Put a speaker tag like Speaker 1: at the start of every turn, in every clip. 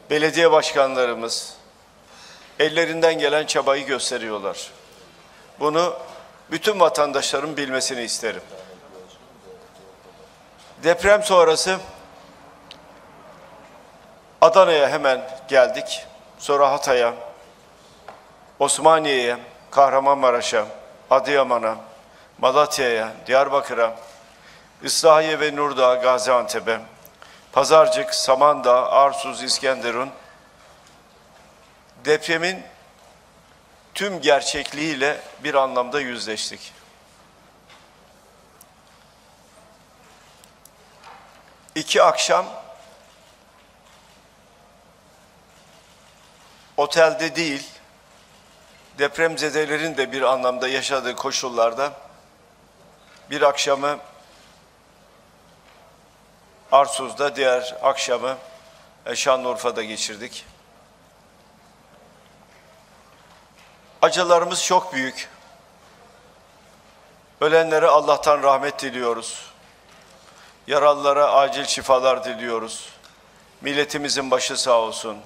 Speaker 1: belediye başkanlarımız ellerinden gelen çabayı gösteriyorlar. Bunu bütün vatandaşların bilmesini isterim. Deprem sonrası Adana'ya hemen geldik. Sonra Hatay'a, Osmaniye'ye, Kahramanmaraş'a, Adıyaman'a, Malatya'ya, Diyarbakır'a, Islahiye ve Nurdağ, Gaziantep'e, Pazarcık, Samandağ, Arsuz, İskenderun, depremin tüm gerçekliğiyle bir anlamda yüzleştik. İki akşam otelde değil, depremzedelerin de bir anlamda yaşadığı koşullarda bir akşamı Arsuz'da, diğer akşamı Şanlıurfa'da geçirdik. Acılarımız çok büyük. Ölenlere Allah'tan rahmet diliyoruz. Yaralılara acil şifalar diliyoruz. Milletimizin başı sağ olsun.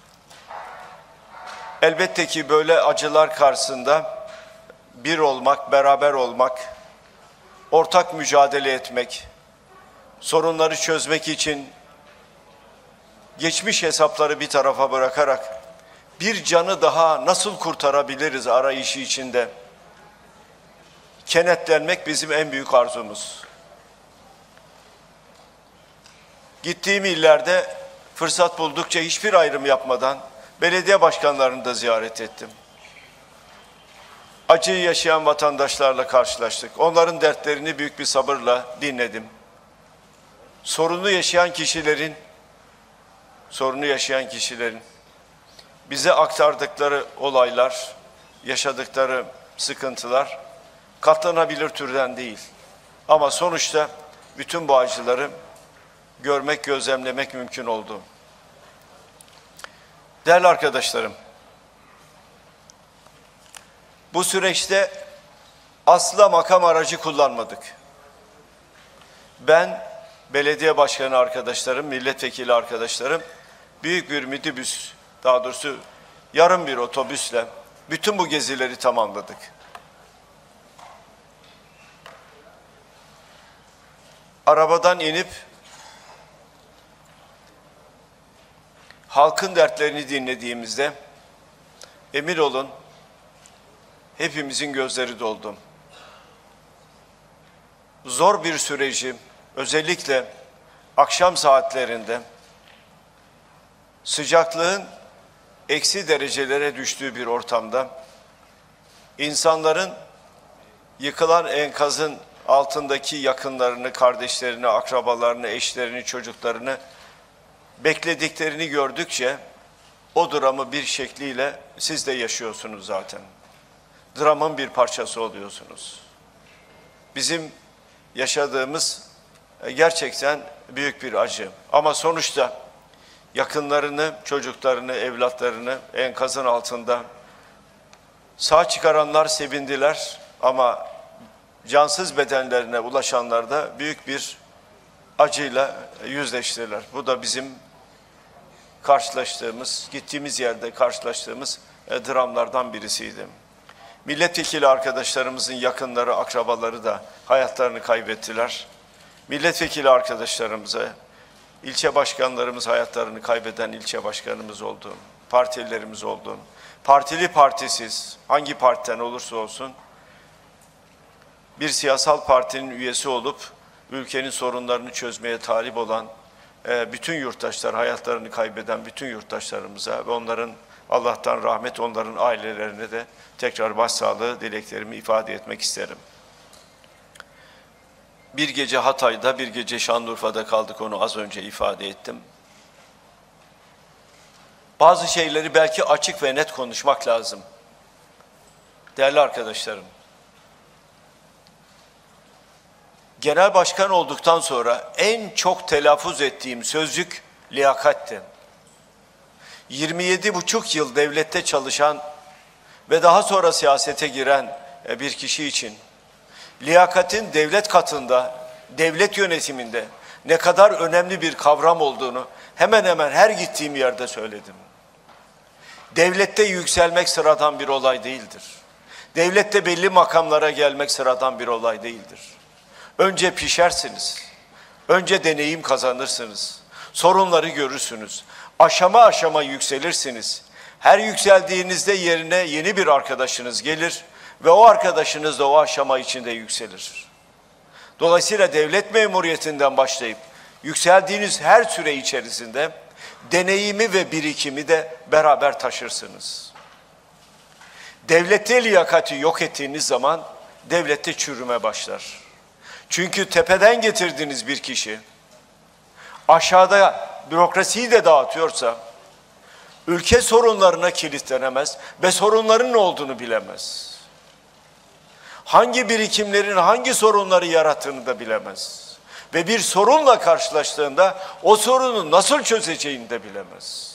Speaker 1: Elbette ki böyle acılar karşısında bir olmak, beraber olmak, ortak mücadele etmek, sorunları çözmek için geçmiş hesapları bir tarafa bırakarak bir canı daha nasıl kurtarabiliriz arayışı içinde kenetlenmek bizim en büyük arzumuz. Gittiğim illerde fırsat buldukça hiçbir ayrım yapmadan belediye başkanlarını da ziyaret ettim. Acıyı yaşayan vatandaşlarla karşılaştık. Onların dertlerini büyük bir sabırla dinledim. Sorunu yaşayan kişilerin bize aktardıkları olaylar, yaşadıkları sıkıntılar katlanabilir türden değil. Ama sonuçta bütün bu acıları görmek, gözlemlemek mümkün oldu. Değerli arkadaşlarım, bu süreçte asla makam aracı kullanmadık. Ben, belediye başkanı arkadaşlarım, milletvekili arkadaşlarım, büyük bir minibüs, daha doğrusu yarım bir otobüsle bütün bu gezileri tamamladık. Arabadan inip halkın dertlerini dinlediğimizde emin olun hepimizin gözleri doldu. Zor bir süreci özellikle akşam saatlerinde sıcaklığın eksi derecelere düştüğü bir ortamda insanların yıkılan enkazın altındaki yakınlarını, kardeşlerini, akrabalarını, eşlerini, çocuklarını beklediklerini gördükçe o dramı bir şekliyle siz de yaşıyorsunuz zaten. Dramın bir parçası oluyorsunuz. Bizim yaşadığımız gerçekten büyük bir acı. Ama sonuçta yakınlarını, çocuklarını, evlatlarını enkazın altında sağ çıkaranlar sevindiler ama cansız bedenlerine ulaşanlar da büyük bir acıyla yüzleştiler. Bu da bizim karşılaştığımız, gittiğimiz yerde karşılaştığımız dramlardan birisiydi. Milletvekili arkadaşlarımızın yakınları, akrabaları da hayatlarını kaybettiler. Milletvekili arkadaşlarımıza, ilçe başkanlarımız hayatlarını kaybeden ilçe başkanımız oldu, partililerimiz oldu. Partili partisiz, hangi partiden olursa olsun bir siyasal partinin üyesi olup ülkenin sorunlarını çözmeye talip olan bütün yurttaşlar, hayatlarını kaybeden bütün yurttaşlarımıza ve onların Allah'tan rahmet, onların ailelerine de tekrar başsağlığı dileklerimi ifade etmek isterim. Bir gece Hatay'da, bir gece Şanlıurfa'da kaldık, onu az önce ifade ettim. Bazı şeyleri belki açık ve net konuşmak lazım. Değerli arkadaşlarım, genel başkan olduktan sonra en çok telaffuz ettiğim sözcük liyakatti. 27,5 yıl devlette çalışan ve daha sonra siyasete giren bir kişi için liyakatin devlet katında, devlet yönetiminde ne kadar önemli bir kavram olduğunu hemen hemen her gittiğim yerde söyledim. Devlette yükselmek sıradan bir olay değildir. Devlette belli makamlara gelmek sıradan bir olay değildir. Önce pişersiniz, önce deneyim kazanırsınız, sorunları görürsünüz, aşama aşama yükselirsiniz. Her yükseldiğinizde yerine yeni bir arkadaşınız gelir ve o arkadaşınız da o aşama içinde yükselir. Dolayısıyla devlet memuriyetinden başlayıp yükseldiğiniz her süre içerisinde deneyimi ve birikimi de beraber taşırsınız. Devlette liyakati yok ettiğiniz zaman devlette çürüme başlar. Çünkü tepeden getirdiğiniz bir kişi aşağıda bürokrasiyi de dağıtıyorsa ülke sorunlarına kilitlenemez ve sorunların ne olduğunu bilemez. Hangi birikimlerin hangi sorunları yarattığını da bilemez. Ve bir sorunla karşılaştığında o sorunu nasıl çözeceğini de bilemez.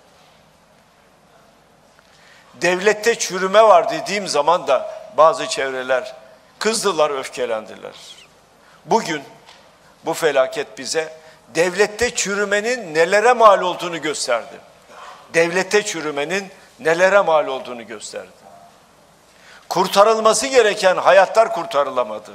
Speaker 1: Devlette çürüme var dediğim zaman da bazı çevreler kızdılar, öfkelendiler. Bugün bu felaket bize devlette çürümenin nelere mal olduğunu gösterdi. Devlette çürümenin nelere mal olduğunu gösterdi. Kurtarılması gereken hayatlar kurtarılamadı.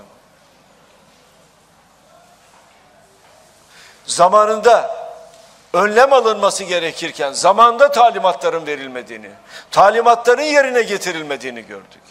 Speaker 1: Zamanında önlem alınması gerekirken zamanında talimatların verilmediğini, talimatların yerine getirilmediğini gördük.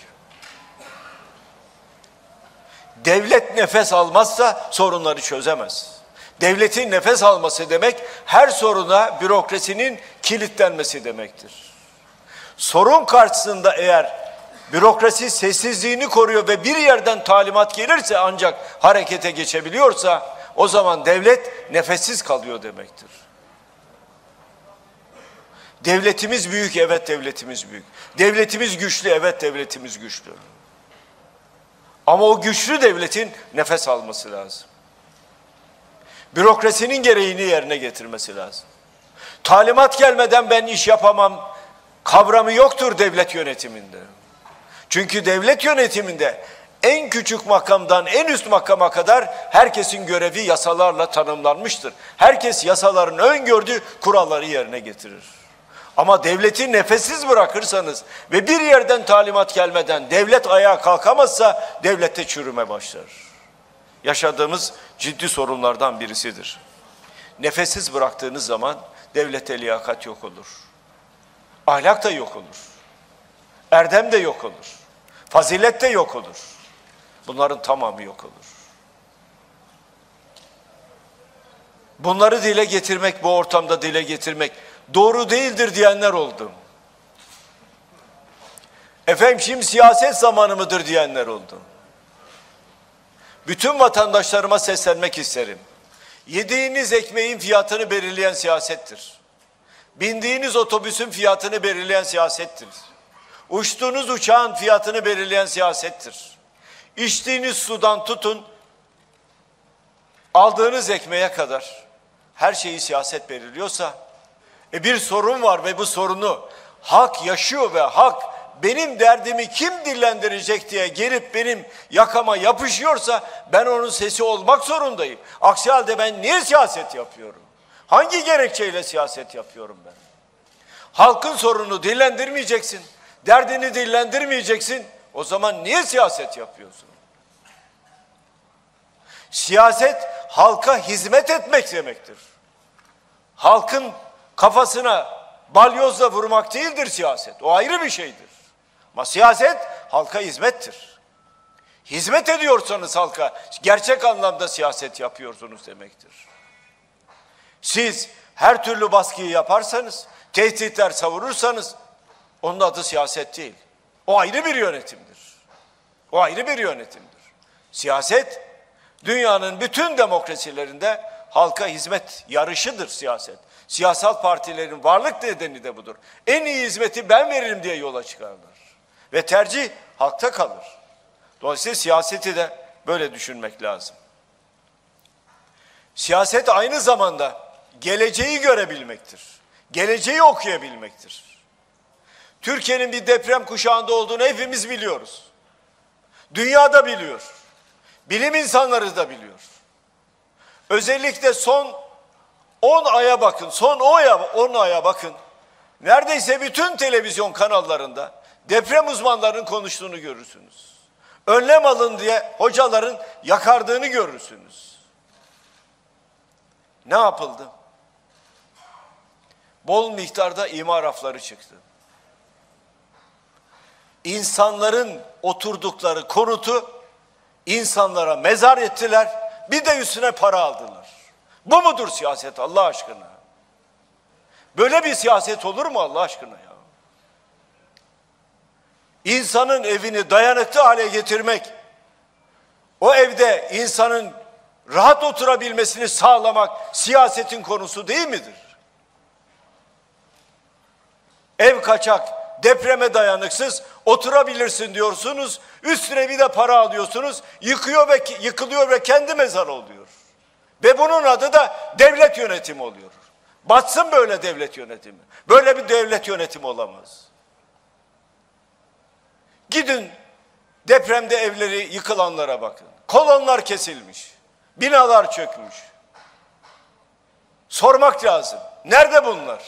Speaker 1: Devlet nefes almazsa sorunları çözemez. Devletin nefes alması demek her soruna bürokrasinin kilitlenmesi demektir. Sorun karşısında eğer bürokrasi sessizliğini koruyor ve bir yerden talimat gelirse ancak harekete geçebiliyorsa o zaman devlet nefessiz kalıyor demektir. Devletimiz büyük, evet devletimiz büyük. Devletimiz güçlü, evet devletimiz güçlü. Ama o güçlü devletin nefes alması lazım. Bürokrasinin gereğini yerine getirmesi lazım. Talimat gelmeden ben iş yapamam kavramı yoktur devlet yönetiminde. Çünkü devlet yönetiminde en küçük makamdan en üst makama kadar herkesin görevi yasalarla tanımlanmıştır. Herkes yasaların öngördüğü kuralları yerine getirir. Ama devleti nefessiz bırakırsanız ve bir yerden talimat gelmeden devlet ayağa kalkamazsa devlette çürüme başlar. Yaşadığımız ciddi sorunlardan birisidir. Nefessiz bıraktığınız zaman devlete liyakat yok olur. Ahlak da yok olur. Erdem de yok olur. Fazilet de yok olur. Bunların tamamı yok olur. Bunları dile getirmek, bu ortamda dile getirmek doğru değildir diyenler oldu. Efendim şimdi siyaset zamanı mıdır diyenler oldu. Bütün vatandaşlarıma seslenmek isterim. Yediğiniz ekmeğin fiyatını belirleyen siyasettir. Bindiğiniz otobüsün fiyatını belirleyen siyasettir. Uçtuğunuz uçağın fiyatını belirleyen siyasettir. İçtiğiniz sudan tutun, aldığınız ekmeğe kadar her şeyi siyaset belirliyorsa, bir sorun var ve bu sorunu halk yaşıyor ve halk benim derdimi kim dillendirecek diye gelip benim yakama yapışıyorsa ben onun sesi olmak zorundayım. Aksi halde ben niye siyaset yapıyorum? Hangi gerekçeyle siyaset yapıyorum ben? Halkın sorununu dillendirmeyeceksin, derdini dillendirmeyeceksin. O zaman niye siyaset yapıyorsun? Siyaset halka hizmet etmek demektir. Halkın kafasına balyozla vurmak değildir siyaset. O ayrı bir şeydir. Ama siyaset halka hizmettir. Hizmet ediyorsanız halka gerçek anlamda siyaset yapıyorsunuz demektir. Siz her türlü baskıyı yaparsanız, tehditler savurursanız onun adı siyaset değil. O ayrı bir yönetimdir. O ayrı bir yönetimdir. Siyaset dünyanın bütün demokrasilerinde halka hizmet yarışıdır siyaset. Siyasal partilerin varlık nedeni de budur. En iyi hizmeti ben veririm diye yola çıkarlar. Ve tercih halkta kalır. Dolayısıyla siyaseti de böyle düşünmek lazım. Siyaset aynı zamanda geleceği görebilmektir. Geleceği okuyabilmektir. Türkiye'nin bir deprem kuşağında olduğunu hepimiz biliyoruz. Dünya da biliyor. Bilim insanları da biliyor. Özellikle son 10 aya bakın, son 10 aya bakın. Neredeyse bütün televizyon kanallarında deprem uzmanlarının konuştuğunu görürsünüz. Önlem alın diye hocaların yakardığını görürsünüz. Ne yapıldı? Bol miktarda imar rafları çıktı. İnsanların oturdukları konutu insanlara mezar ettiler. Bir de üstüne para aldılar. Bu mudur siyaset Allah aşkına? Böyle bir siyaset olur mu Allah aşkına ya? İnsanın evini dayanıklı hale getirmek, o evde insanın rahat oturabilmesini sağlamak siyasetin konusu değil midir? Ev kaçak, depreme dayanıksız, oturabilirsin diyorsunuz, üstüne bir de para alıyorsunuz, yıkılıyor ve kendi mezar oluyor. Ve bunun adı da devlet yönetimi oluyor. Batsın böyle devlet yönetimi. Böyle bir devlet yönetimi olamaz. Gidin depremde evleri yıkılanlara bakın. Kolonlar kesilmiş. Binalar çökmüş. Sormak lazım. Nerede bunlar?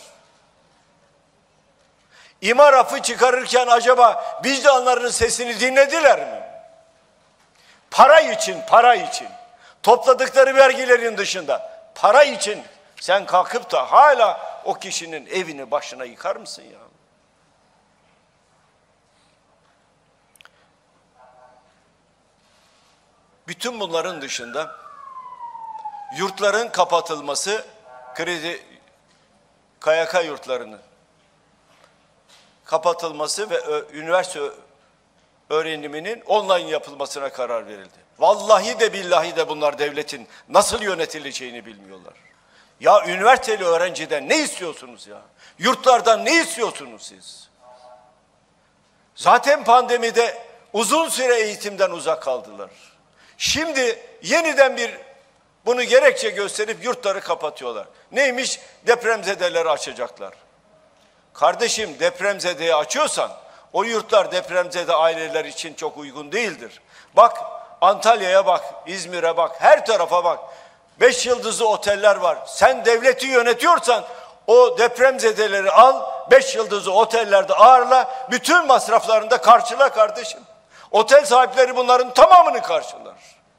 Speaker 1: İmar rafı çıkarırken acaba vicdanlarının sesini dinlediler mi? Para için, para için. Topladıkları vergilerin dışında para için sen kalkıp da hala o kişinin evini başına yıkar mısın ya? Bütün bunların dışında yurtların kapatılması, KYK yurtlarının kapatılması ve üniversite öğreniminin online yapılmasına karar verildi. Vallahi de billahi de bunlar devletin nasıl yönetileceğini bilmiyorlar. Ya üniversiteli öğrenciden ne istiyorsunuz ya? Yurtlardan ne istiyorsunuz siz? Zaten pandemide uzun süre eğitimden uzak kaldılar. Şimdi yeniden bunu gerekçe gösterip yurtları kapatıyorlar. Neymiş? Depremzedeleri açacaklar. Kardeşim depremzedeyi açıyorsan o yurtlar depremzede aileler için çok uygun değildir. Bak Antalya'ya bak, İzmir'e bak, her tarafa bak. 5 yıldızlı oteller var. Sen devleti yönetiyorsan o depremzedeleri al, 5 yıldızlı otellerde ağırla, bütün masraflarını da karşıla kardeşim. Otel sahipleri bunların tamamını karşılar.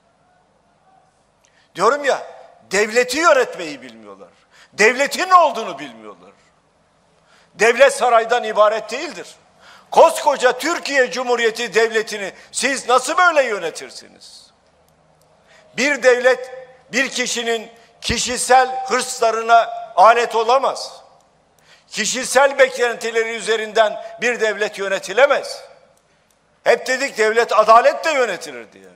Speaker 1: Diyorum ya, devleti yönetmeyi bilmiyorlar. Devletin ne olduğunu bilmiyorlar. Devlet saraydan ibaret değildir. Koskoca Türkiye Cumhuriyeti Devleti'ni siz nasıl böyle yönetirsiniz? Bir devlet bir kişinin kişisel hırslarına alet olamaz. Kişisel beklentileri üzerinden bir devlet yönetilemez. Hep dedik devlet adaletle yönetilir diye.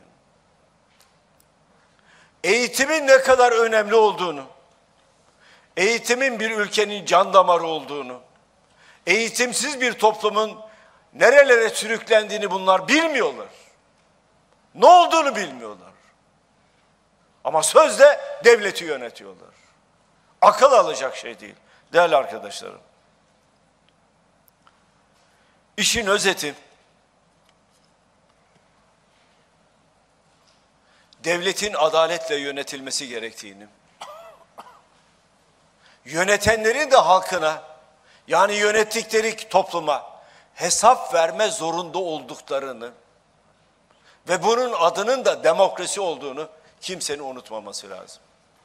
Speaker 1: Eğitimin ne kadar önemli olduğunu, eğitimin bir ülkenin can damarı olduğunu, eğitimsiz bir toplumun nerelere sürüklendiğini bunlar bilmiyorlar. Ne olduğunu bilmiyorlar. Ama sözde devleti yönetiyorlar. Akıl alacak şey değil. Değerli arkadaşlarım. İşin özeti, devletin adaletle yönetilmesi gerektiğini, yönetenlerin de halkına, yani yönettikleri topluma hesap verme zorunda olduklarını ve bunun adının da demokrasi olduğunu kimsenin unutmaması lazım.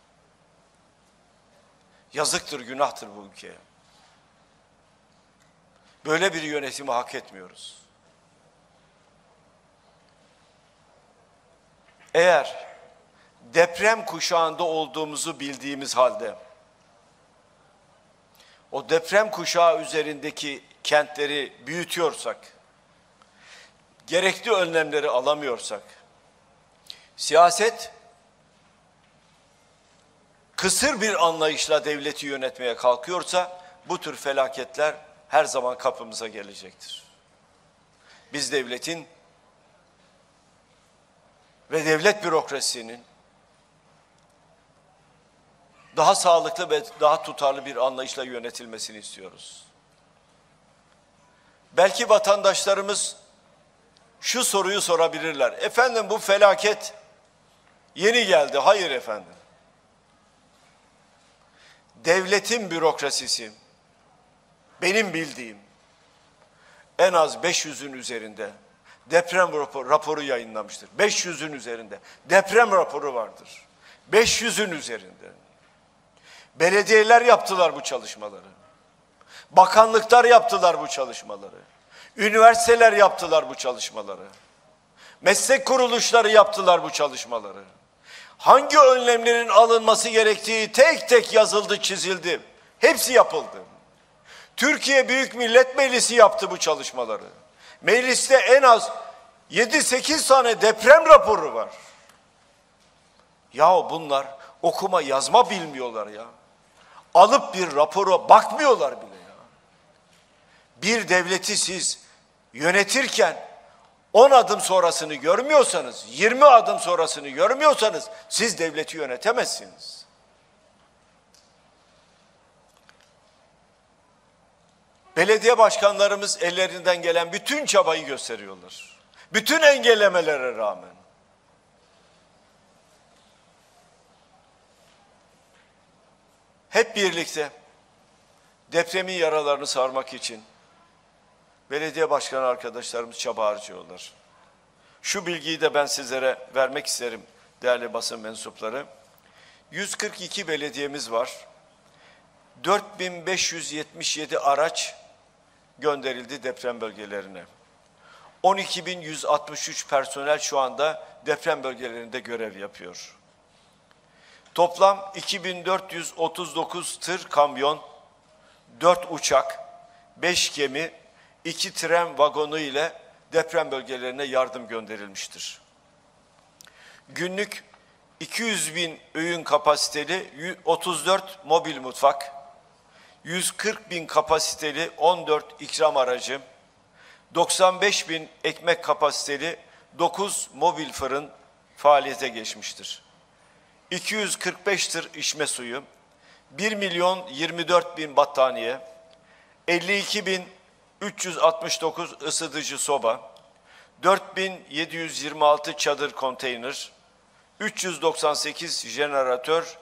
Speaker 1: Yazıktır, günahtır bu ülkeye. Böyle bir yönetimi hak etmiyoruz. Eğer deprem kuşağında olduğumuzu bildiğimiz halde o deprem kuşağı üzerindeki kentleri büyütüyorsak, gerekli önlemleri alamıyorsak, siyaset kısır bir anlayışla devleti yönetmeye kalkıyorsa bu tür felaketler her zaman kapımıza gelecektir. Biz devletin ve devlet bürokrasisinin daha sağlıklı ve daha tutarlı bir anlayışla yönetilmesini istiyoruz. Belki vatandaşlarımız şu soruyu sorabilirler. Efendim bu felaket yeni geldi. Hayır efendim. devletin bürokrasisi benim bildiğim en az 500'ün üzerinde deprem raporu yayınlamıştır. 500'ün üzerinde deprem raporu vardır. 500'ün üzerinde. Belediyeler yaptılar bu çalışmaları. Bakanlıklar yaptılar bu çalışmaları. Üniversiteler yaptılar bu çalışmaları. Meslek kuruluşları yaptılar bu çalışmaları. Hangi önlemlerin alınması gerektiği tek tek yazıldı, çizildi. Hepsi yapıldı. Türkiye Büyük Millet Meclisi yaptı bu çalışmaları. Mecliste en az 7-8 tane deprem raporu var. Yahu bunlar okuma yazma bilmiyorlar ya. Alıp bir rapora bakmıyorlar bile ya. Bir devleti siz yönetirken 10 adım sonrasını görmüyorsanız, 20 adım sonrasını görmüyorsanız siz devleti yönetemezsiniz. Belediye başkanlarımız ellerinden gelen bütün çabayı gösteriyorlar. Bütün engellemelere rağmen. Hep birlikte depremin yaralarını sarmak için belediye başkanı arkadaşlarımız çaba harcıyorlar. Şu bilgiyi de ben sizlere vermek isterim değerli basın mensupları. 142 belediyemiz var. 4577 araç gönderildi deprem bölgelerine. 12.163 personel şu anda deprem bölgelerinde görev yapıyor. Toplam 2439 tır kamyon, 4 uçak, 5 gemi, 2 tren vagonu ile deprem bölgelerine yardım gönderilmiştir. Günlük 200.000 öğün kapasiteli 34 mobil mutfak, 140.000 kapasiteli 14 ikram aracı, 95.000 ekmek kapasiteli 9 mobil fırın faaliyete geçmiştir. 245 tır içme suyu, 1.024.000 battaniye, 52.369 ısıtıcı soba, 4.726 çadır konteyner, 398 jeneratör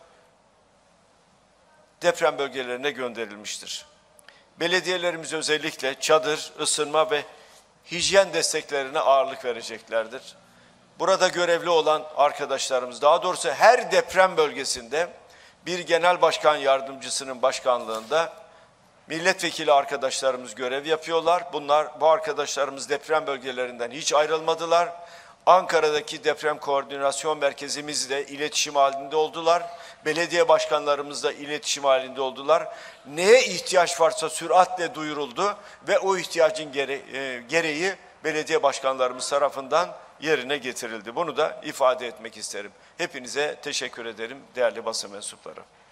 Speaker 1: deprem bölgelerine gönderilmiştir. Belediyelerimiz özellikle çadır, ısınma ve hijyen desteklerine ağırlık vereceklerdir. Burada görevli olan arkadaşlarımız, daha doğrusu her deprem bölgesinde bir genel başkan yardımcısının başkanlığında milletvekili arkadaşlarımız görev yapıyorlar. Bu arkadaşlarımız deprem bölgelerinden hiç ayrılmadılar. Ankara'daki deprem koordinasyon merkezimizle iletişim halinde oldular. Belediye başkanlarımızla iletişim halinde oldular. Neye ihtiyaç varsa süratle duyuruldu ve o ihtiyacın gereği belediye başkanlarımız tarafından yerine getirildi. Bunu da ifade etmek isterim. Hepinize teşekkür ederim değerli basın mensupları.